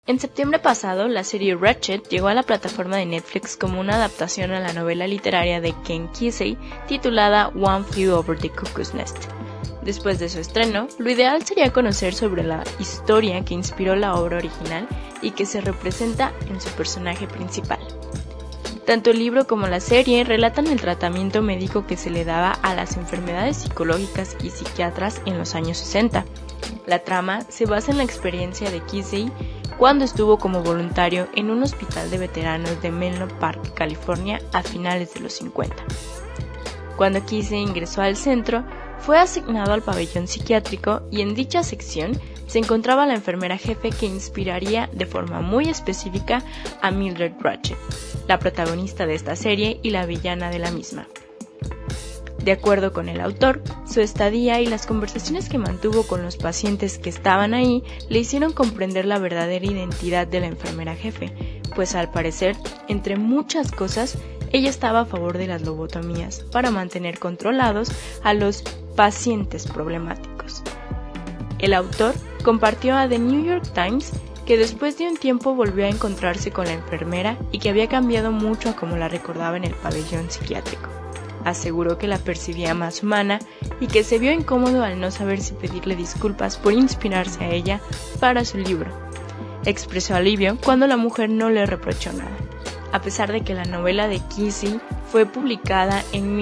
En septiembre pasado, la serie Ratched llegó a la plataforma de Netflix como una adaptación a la novela literaria de Ken Kesey titulada One Flew Over the Cuckoo's Nest. Después de su estreno, lo ideal sería conocer sobre la historia que inspiró la obra original y que se representa en su personaje principal. Tanto el libro como la serie relatan el tratamiento médico que se le daba a las enfermedades psicológicas y psiquiatras en los años 60. La trama se basa en la experiencia de Kesey cuando estuvo como voluntario en un hospital de veteranos de Menlo Park, California, a finales de los 50. Cuando Kesey ingresó al centro, fue asignado al pabellón psiquiátrico y en dicha sección se encontraba la enfermera jefe que inspiraría de forma muy específica a Mildred Ratched, la protagonista de esta serie y la villana de la misma. De acuerdo con el autor, su estadía y las conversaciones que mantuvo con los pacientes que estaban ahí le hicieron comprender la verdadera identidad de la enfermera jefe, pues al parecer, entre muchas cosas, ella estaba a favor de las lobotomías para mantener controlados a los pacientes problemáticos. El autor compartió a The New York Times que después de un tiempo volvió a encontrarse con la enfermera y que había cambiado mucho a como la recordaba en el pabellón psiquiátrico. Aseguró que la percibía más humana y que se vio incómodo al no saber si pedirle disculpas por inspirarse a ella para su libro. Expresó alivio cuando la mujer no le reprochó nada. A pesar de que la novela de Kesey fue publicada en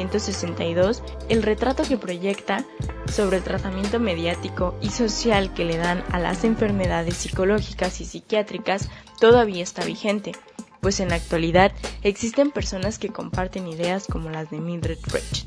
1962, el retrato que proyecta sobre el tratamiento mediático y social que le dan a las enfermedades psicológicas y psiquiátricas todavía está vigente, pues en la actualidad existen personas que comparten ideas como las de Mildred Ratched.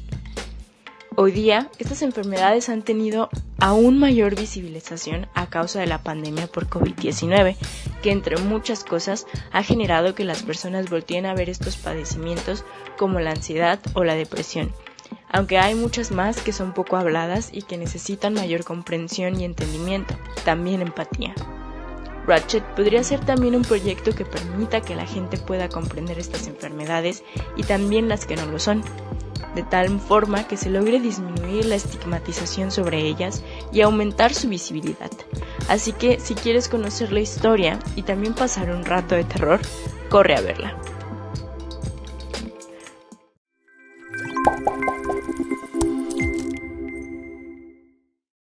Hoy día, estas enfermedades han tenido aún mayor visibilización a causa de la pandemia por COVID-19, que entre muchas cosas ha generado que las personas volteen a ver estos padecimientos como la ansiedad o la depresión, aunque hay muchas más que son poco habladas y que necesitan mayor comprensión y entendimiento, también empatía. Ratched podría ser también un proyecto que permita que la gente pueda comprender estas enfermedades y también las que no lo son, de tal forma que se logre disminuir la estigmatización sobre ellas y aumentar su visibilidad. Así que si quieres conocer la historia y también pasar un rato de terror, corre a verla.